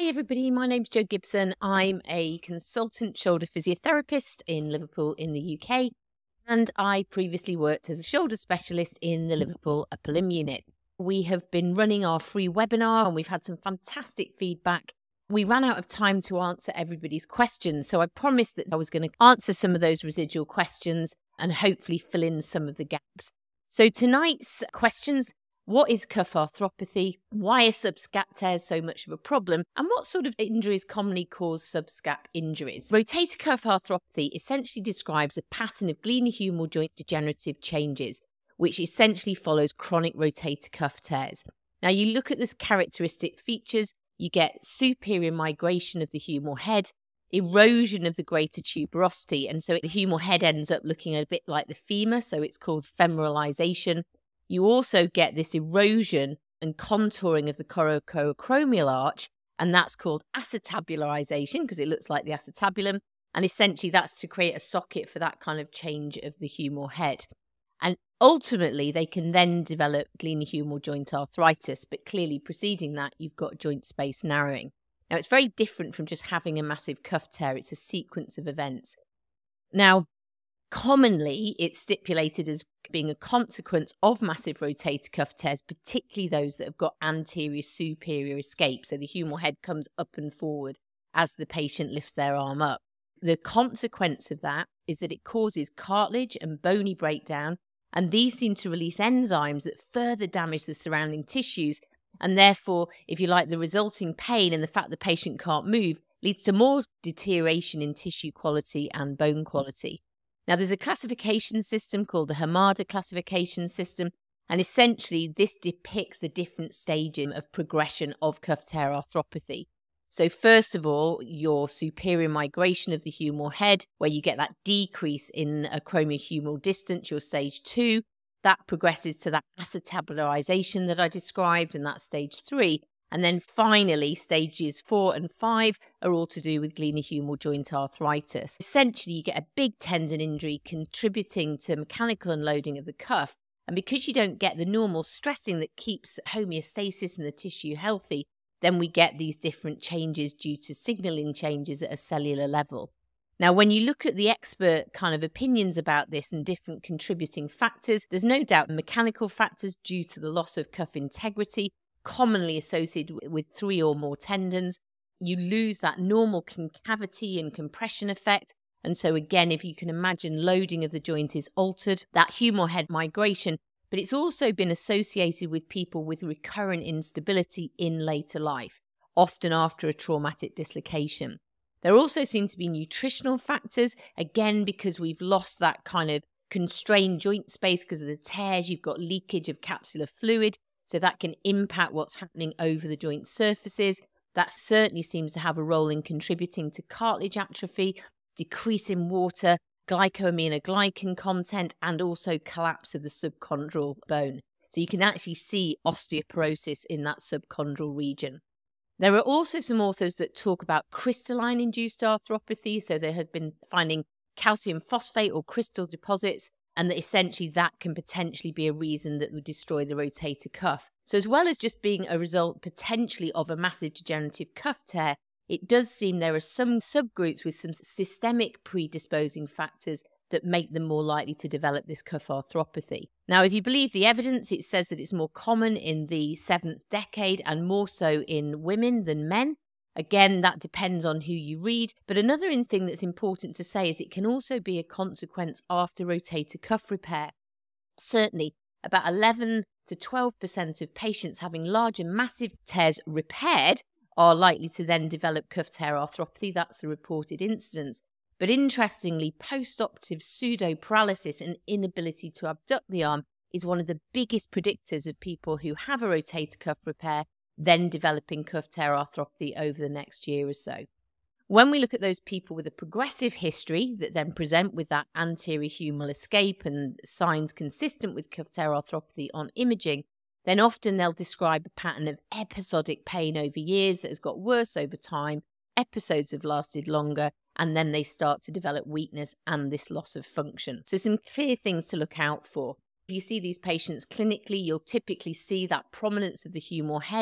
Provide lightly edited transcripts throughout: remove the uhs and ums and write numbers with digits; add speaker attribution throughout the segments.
Speaker 1: everybody, my name's Jo Gibson. I'm a consultant shoulder physiotherapist in Liverpool in the UK, and I previously worked as a shoulder specialist in the Liverpool Upper Limb Unit. We have been running our free webinar and we've had some fantastic feedback. We ran out of time to answer everybody's questions, so I promised that I was going to answer some of those residual questions and hopefully fill in some of the gaps. So tonight's questions: what is cuff arthropathy? Why are subscap tears so much of a problem? And what sort of injuries commonly cause subscap injuries? Rotator cuff arthropathy essentially describes a pattern of glenohumeral joint degenerative changes, which essentially follows chronic rotator cuff tears. Now, you look at this characteristic features, you get superior migration of the humeral head, erosion of the greater tuberosity, and so the humeral head ends up looking a bit like the femur, so it's called femoralization. You also get this erosion and contouring of the coracoacromial arch, and that's called acetabularization because it looks like the acetabulum, and essentially that's to create a socket for that kind of change of the humeral head. And ultimately, they can then develop glenohumeral joint arthritis, but clearly preceding that, you've got joint space narrowing. Now, it's very different from just having a massive cuff tear. It's a sequence of events. Now, commonly, it's stipulated as being a consequence of massive rotator cuff tears, particularly those that have got anterior superior escape. So the humeral head comes up and forward as the patient lifts their arm up. The consequence of that is that it causes cartilage and bony breakdown, and these seem to release enzymes that further damage the surrounding tissues. And therefore, if you like, the resulting pain and the fact the patient can't move leads to more deterioration in tissue quality and bone quality. Now, there's a classification system called the Hamada classification system, and essentially this depicts the different stages of progression of cuff tear arthropathy. So first of all, your superior migration of the humeral head, where you get that decrease in acromiohumeral distance, your stage 2, that progresses to that acetabularization that I described, and that's stage 3. And then finally, stages 4 and 5 are all to do with glenohumeral joint arthritis. Essentially, you get a big tendon injury contributing to mechanical unloading of the cuff. And because you don't get the normal stressing that keeps homeostasis in the tissue healthy, then we get these different changes due to signaling changes at a cellular level. Now, when you look at the expert kind of opinions about this and different contributing factors, there's no doubt mechanical factors due to the loss of cuff integrity, commonly associated with 3 or more tendons. You lose that normal concavity and compression effect. And so again, if you can imagine, loading of the joint is altered, that humeral head migration, but it's also been associated with people with recurrent instability in later life, often after a traumatic dislocation. There also seem to be nutritional factors, again, because we've lost that kind of constrained joint space because of the tears. You've got leakage of capsular fluid, so that can impact what's happening over the joint surfaces. That certainly seems to have a role in contributing to cartilage atrophy, decrease in water, glycosaminoglycan content, and also collapse of the subchondral bone. So you can actually see osteoporosis in that subchondral region. There are also some authors that talk about crystalline-induced arthropathy, so they have been finding calcium phosphate or crystal deposits, and that essentially that can potentially be a reason that would destroy the rotator cuff. So as well as just being a result potentially of a massive degenerative cuff tear, it does seem there are some subgroups with some systemic predisposing factors that make them more likely to develop this cuff arthropathy. Now, if you believe the evidence, it says that it's more common in the 7th decade and more so in women than men. Again, that depends on who you read. But another thing that's important to say is it can also be a consequence after rotator cuff repair. Certainly, about 11 to 12% of patients having large and massive tears repaired are likely to then develop cuff tear arthropathy. That's a reported incidence. But interestingly, post-operative pseudoparalysis and inability to abduct the arm is one of the biggest predictors of people who have a rotator cuff repair then developing cuff tear arthropathy over the next year or so. When we look at those people with a progressive history that then present with that anterior humeral escape and signs consistent with cuff tear arthropathy on imaging, then often they'll describe a pattern of episodic pain over years that has got worse over time. Episodes have lasted longer, and then they start to develop weakness and this loss of function. So some clear things to look out for. If you see these patients clinically, you'll typically see that prominence of the humeral head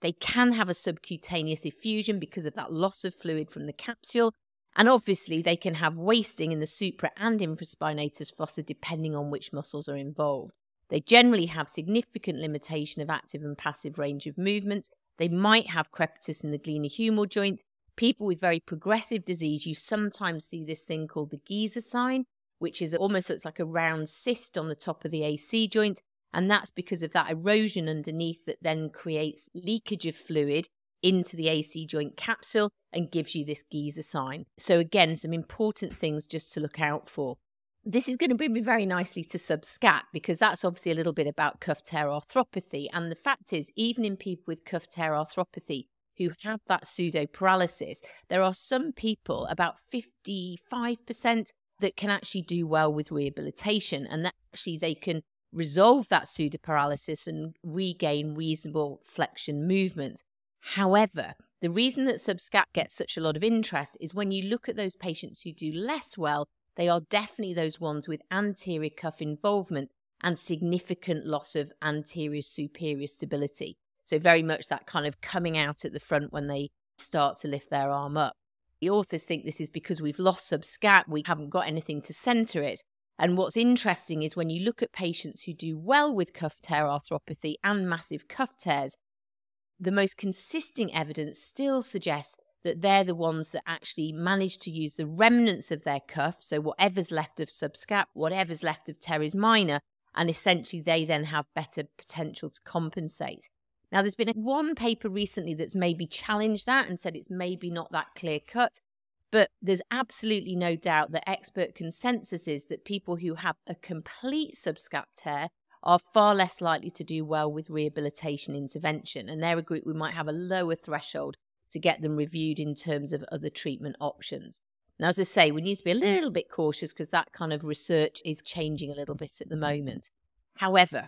Speaker 1: They can have a subcutaneous effusion because of that loss of fluid from the capsule. And obviously, they can have wasting in the supra and infraspinatus fossa depending on which muscles are involved. They generally have significant limitation of active and passive range of movement. They might have crepitus in the glenohumeral joint. People with very progressive disease, you sometimes see this thing called the Giza sign, which is almost looks like a round cyst on the top of the AC joint. And that's because of that erosion underneath that then creates leakage of fluid into the AC joint capsule and gives you this Giza sign. So again, some important things just to look out for. This is going to bring me very nicely to subscap, because that's obviously a little bit about cuff tear arthropathy. And the fact is, even in people with cuff tear arthropathy who have that pseudoparalysis, there are some people, about 55%, that can actually do well with rehabilitation, and that actually they can resolve that pseudoparalysis and regain reasonable flexion movement. However, the reason that subscap gets such a lot of interest is when you look at those patients who do less well, they are definitely those ones with anterior cuff involvement and significant loss of anterior superior stability. So very much that kind of coming out at the front when they start to lift their arm up. The authors think this is because we've lost subscap, we haven't got anything to centre it. And what's interesting is when you look at patients who do well with cuff tear arthropathy and massive cuff tears, the most consistent evidence still suggests that they're the ones that actually manage to use the remnants of their cuff, so whatever's left of subscap, whatever's left of teres minor, and essentially they then have better potential to compensate. Now, there's been one paper recently that's maybe challenged that and said it's maybe not that clear cut, but there's absolutely no doubt that expert consensus is that people who have a complete subscap tear are far less likely to do well with rehabilitation intervention, and they're a group we might have a lower threshold to get them reviewed in terms of other treatment options. Now, as I say, we need to be a little bit cautious because that kind of research is changing a little bit at the moment. However,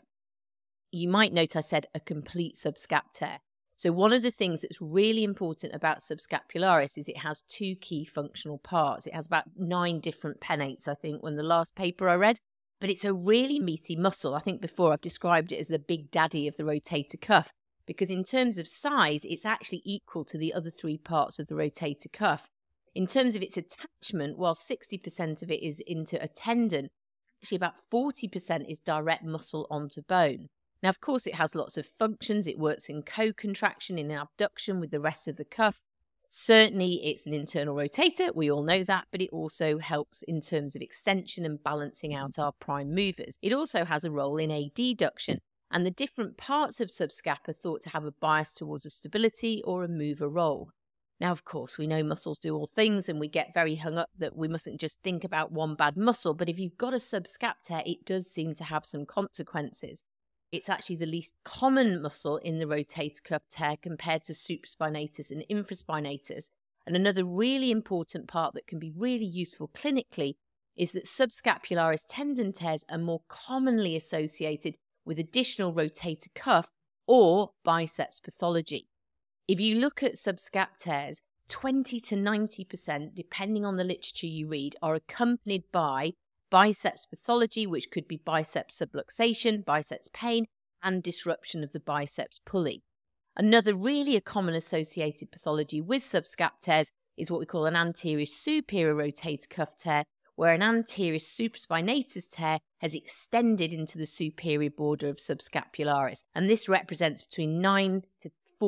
Speaker 1: you might note I said a complete subscap tear. So one of the things that's really important about subscapularis is it has two key functional parts. It has about 9 different pennates, I think, when the last paper I read. But it's a really meaty muscle. I think before I've described it as the big daddy of the rotator cuff, because in terms of size, it's actually equal to the other 3 parts of the rotator cuff. In terms of its attachment, while 60% of it is into a tendon, actually about 40% is direct muscle onto bone. Now, of course, it has lots of functions. It works in co-contraction, in abduction with the rest of the cuff. Certainly, it's an internal rotator. We all know that, but it also helps in terms of extension and balancing out our prime movers. It also has a role in adduction. And the different parts of subscap are thought to have a bias towards a stability or a mover role. Now, of course, we know muscles do all things and we get very hung up that we mustn't just think about one bad muscle. But if you've got a subscap tear, it does seem to have some consequences. It's actually the least common muscle in the rotator cuff tear compared to supraspinatus and infraspinatus. And another really important part that can be really useful clinically is that subscapularis tendon tears are more commonly associated with additional rotator cuff or biceps pathology. If you look at subscap tears, 20 to 90%, depending on the literature you read, are accompanied by biceps pathology, which could be biceps subluxation, biceps pain, and disruption of the biceps pulley. Another really common associated pathology with subscap tears is what we call an anterior superior rotator cuff tear, where an anterior supraspinatus tear has extended into the superior border of subscapularis. And this represents between 9 to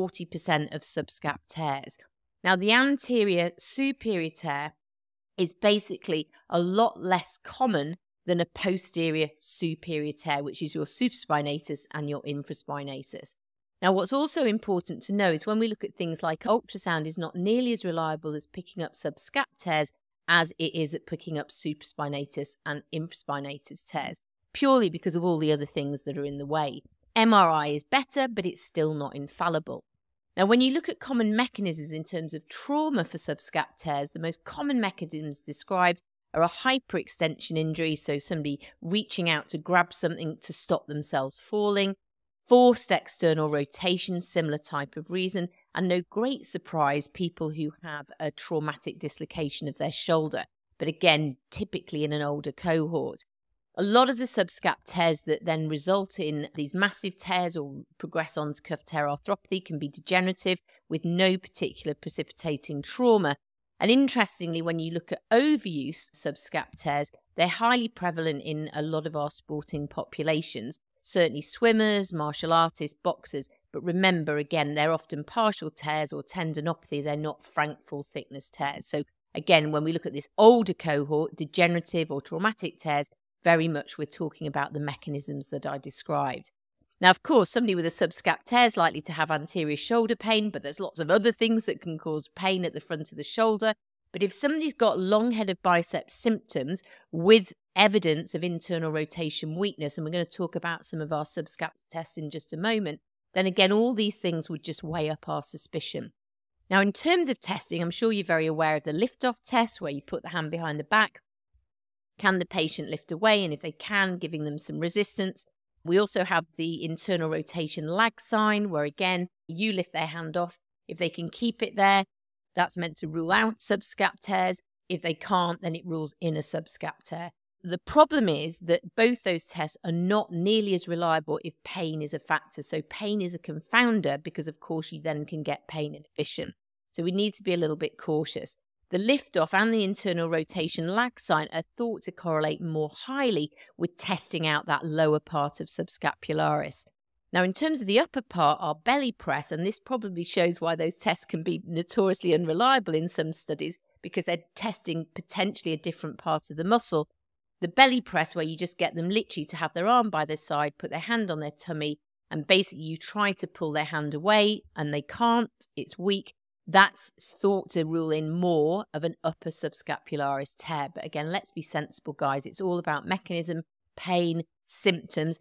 Speaker 1: 40% of subscap tears. Now, the anterior superior tear is basically a lot less common than a posterior superior tear, which is your supraspinatus and your infraspinatus. Now, what's also important to know is when we look at things like ultrasound is not nearly as reliable as picking up subscap tears as it is at picking up supraspinatus and infraspinatus tears, purely because of all the other things that are in the way. MRI is better, but it's still not infallible. Now, when you look at common mechanisms in terms of trauma for subscap tears, the most common mechanisms described are a hyperextension injury, so somebody reaching out to grab something to stop themselves falling, forced external rotation, similar type of reason, and no great surprise, people who have a traumatic dislocation of their shoulder, but again, typically in an older cohort. A lot of the subscap tears that then result in these massive tears or progress on to cuff tear arthropathy can be degenerative with no particular precipitating trauma. And interestingly, when you look at overuse subscap tears, they're highly prevalent in a lot of our sporting populations, certainly swimmers, martial artists, boxers. But remember, again, they're often partial tears or tendinopathy. They're not frank full thickness tears. So again, when we look at this older cohort, degenerative or traumatic tears, very much we're talking about the mechanisms that I described. Now, of course, somebody with a subscap tear is likely to have anterior shoulder pain, but there's lots of other things that can cause pain at the front of the shoulder. But if somebody's got long head of biceps symptoms with evidence of internal rotation weakness, and we're going to talk about some of our subscap tests in just a moment, then again, all these things would just weigh up our suspicion. Now, in terms of testing, I'm sure you're very aware of the lift-off test where you put the hand behind the back. Can the patient lift away? And if they can, giving them some resistance. We also have the internal rotation lag sign where, again, you lift their hand off. If they can keep it there, that's meant to rule out subscap tears. If they can't, then it rules in a subscap tear. The problem is that both those tests are not nearly as reliable if pain is a factor. So pain is a confounder because, of course, you then can get pain inhibition. So we need to be a little bit cautious. The lift-off and the internal rotation lag sign are thought to correlate more highly with testing out that lower part of subscapularis. Now, in terms of the upper part, our belly press, and this probably shows why those tests can be notoriously unreliable in some studies because they're testing potentially a different part of the muscle. The belly press, where you just get them literally to have their arm by their side, put their hand on their tummy, and basically you try to pull their hand away and they can't, it's weak. That's thought to rule in more of an upper subscapularis tear. But again, let's be sensible, guys. It's all about mechanism, pain, symptoms.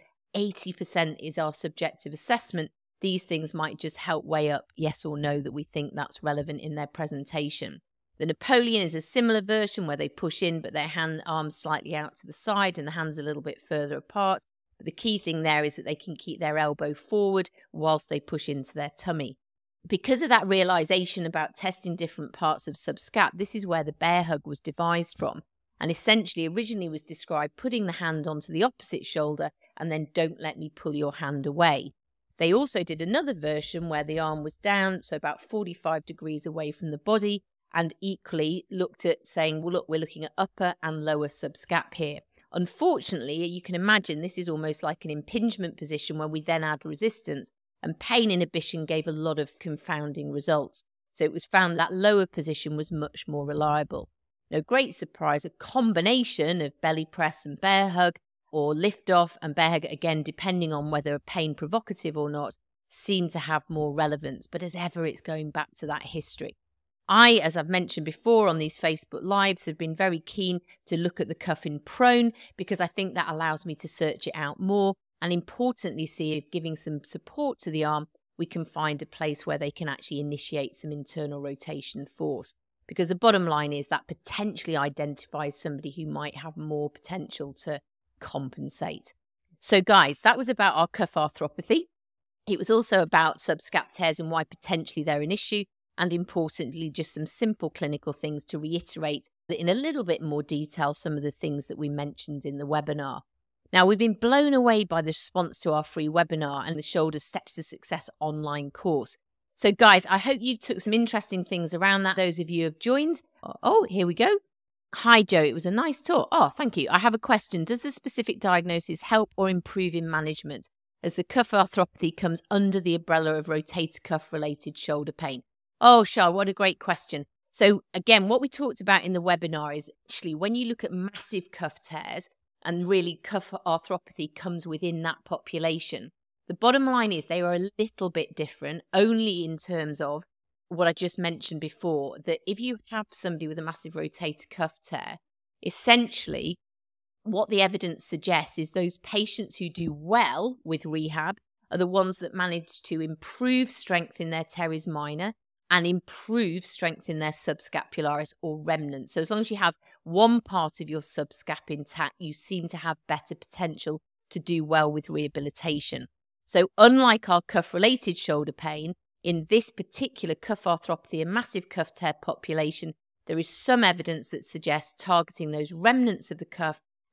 Speaker 1: 80% is our subjective assessment. These things might just help weigh up yes or no that we think that's relevant in their presentation. The Napoleon is a similar version where they push in, but their arms slightly out to the side and the hands a little bit further apart. But the key thing there is that they can keep their elbow forward whilst they push into their tummy. Because of that realization about testing different parts of subscap, this is where the bear hug was devised from, and essentially originally was described putting the hand onto the opposite shoulder and then don't let me pull your hand away. They also did another version where the arm was down, so about 45 degrees away from the body, and equally looked at saying, well, look, we're looking at upper and lower subscap here. Unfortunately, you can imagine this is almost like an impingement position where we then add resistance. And pain inhibition gave a lot of confounding results. So it was found that lower position was much more reliable. No great surprise, a combination of belly press and bear hug or lift off and bear hug, again, depending on whether pain provocative or not, seem to have more relevance. But as ever, it's going back to that history. I, as I've mentioned before on these Facebook Lives, have been very keen to look at the cuff in prone because I think that allows me to search it out more. And importantly, see if giving some support to the arm, we can find a place where they can actually initiate some internal rotation force. Because the bottom line is that potentially identifies somebody who might have more potential to compensate. So guys, that was about our cuff arthropathy. It was also about subscap tears and why potentially they're an issue. And importantly, just some simple clinical things to reiterate in a little bit more detail some of the things that we mentioned in the webinar. Now, we've been blown away by the response to our free webinar and the Shoulder Steps to Success online course. So, guys, I hope you took some interesting things around that. Those of you who have joined. Oh, here we go. Hi, Jo. It was a nice talk. Oh, thank you. I have a question. Does the specific diagnosis help or improve in management as the cuff arthropathy comes under the umbrella of rotator cuff-related shoulder pain? Oh, Shah, what a great question. So, again, what we talked about in the webinar is actually when you look at massive cuff tears, and really cuff arthropathy comes within that population. The bottom line is they are a little bit different, only in terms of what I just mentioned before, that if you have somebody with a massive rotator cuff tear, essentially what the evidence suggests is those patients who do well with rehab are the ones that manage to improve strength in their teres minor and improve strength in their subscapularis or remnant. So as long as you have one part of your subscap intact, you seem to have better potential to do well with rehabilitation. So unlike our cuff-related shoulder pain, in this particular cuff arthropathy and massive cuff tear population, there is some evidence that suggests targeting those remnants of the cuff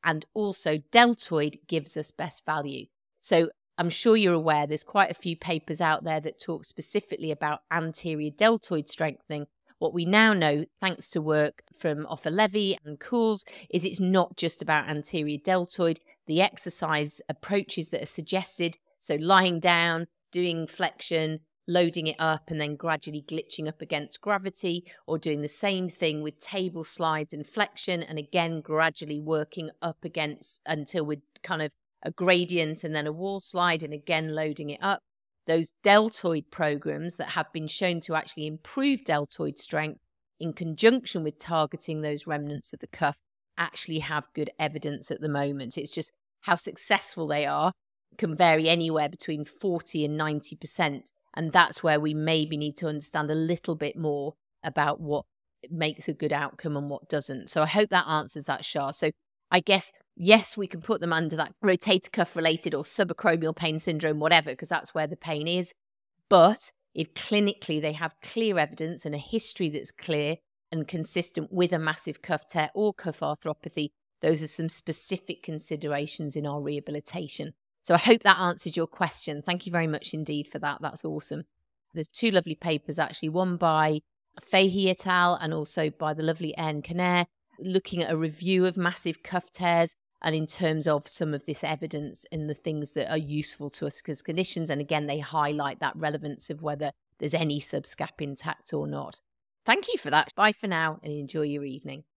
Speaker 1: and also deltoid gives us best value. So I'm sure you're aware there's quite a few papers out there that talk specifically about anterior deltoid strengthening. What we now know, thanks to work from Offa Levy and Cools, is it's not just about anterior deltoid. The exercise approaches that are suggested, so lying down, doing flexion, loading it up and then gradually glitching up against gravity, or doing the same thing with table slides and flexion, and again gradually working up against until we're kind of a gradient and then a wall slide, and again loading it up. Those deltoid programs that have been shown to actually improve deltoid strength in conjunction with targeting those remnants of the cuff actually have good evidence at the moment. It's just how successful they are can vary anywhere between 40 and 90%. And that's where we maybe need to understand a little bit more about what makes a good outcome and what doesn't. So I hope that answers that, Shah. So I guess, yes, we can put them under that rotator cuff related or subacromial pain syndrome, whatever, because that's where the pain is. But if clinically they have clear evidence and a history that's clear and consistent with a massive cuff tear or cuff arthropathy, those are some specific considerations in our rehabilitation. So I hope that answered your question. Thank you very much indeed for that. That's awesome. There's two lovely papers, actually, one by Fahey et al. And also by the lovely Anne Kinnair, looking at a review of massive cuff tears and in terms of some of this evidence and the things that are useful to us as clinicians. And again, they highlight that relevance of whether there's any subscap intact or not. Thank you for that. Bye for now and enjoy your evening.